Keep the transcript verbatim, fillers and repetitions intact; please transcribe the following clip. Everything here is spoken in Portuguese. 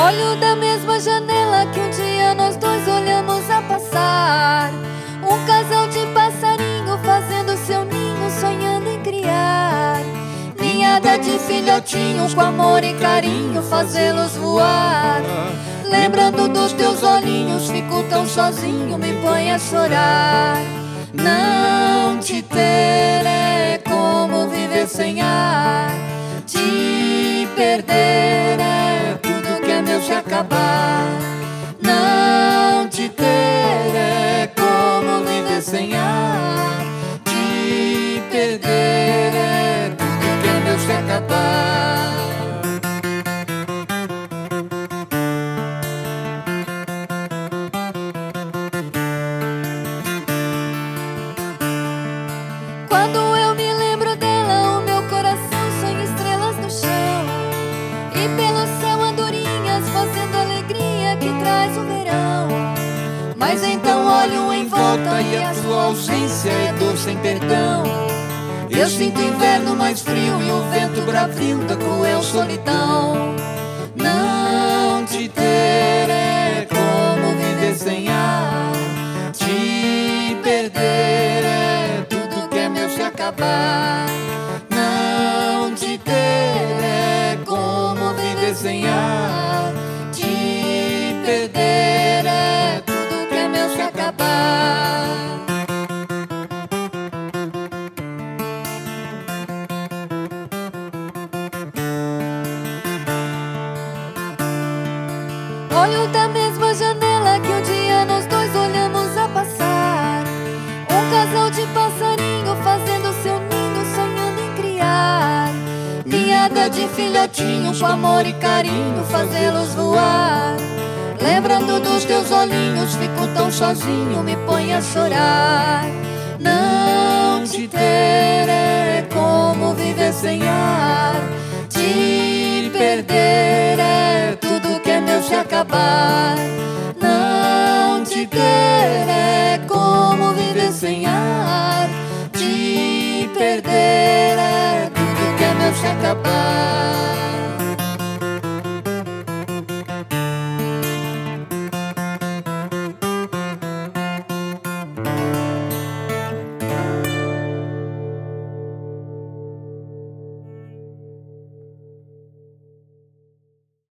Olho da mesma janela que um dia nós dois olhamos a passar. Um casal de passarinho fazendo seu ninho, sonhando em criar. Ninhada de filhotinhos com amor e carinho, fazê-los voar. Lembrando dos teus olhinhos, fico tão sozinho, me põe a chorar. Não te ter é como viver sem ar. Te perder é tudo que é meu se acabar. Não te ter é como viver sem ar. Te perder é tudo que é meu se acabar. Quando eu me lembro dela, o meu coração sonha estrelas no chão. E pelo céu andorinhas fazendo alegria que traz o verão. Mas então olho em volta e a tua ausência é dor sem perdão. Eu sinto o inverno mais frio e o vento bravio da cruel solidão. Não te ter é como viver sem ar. Te perder é tudo que é meu se acabar. Não te ter é como viver sem ar. Te perder é tudo que é meu se acabar. Olho da mesma janela que um dia nós dois olhamos a passar. Um casal de passarinho fazendo seu ninho, sonhando em criar. Ninhada de filhotinhos com amor e carinho, fazê-los voar. Lembrando dos teus olhinhos, fico tão sozinho, me põe a chorar. Não te ter é como viver sem ar. Te perder é tudo que é meu se acabar. Não te ter é como viver sem ar. Te perder é tudo que é meu se acabar.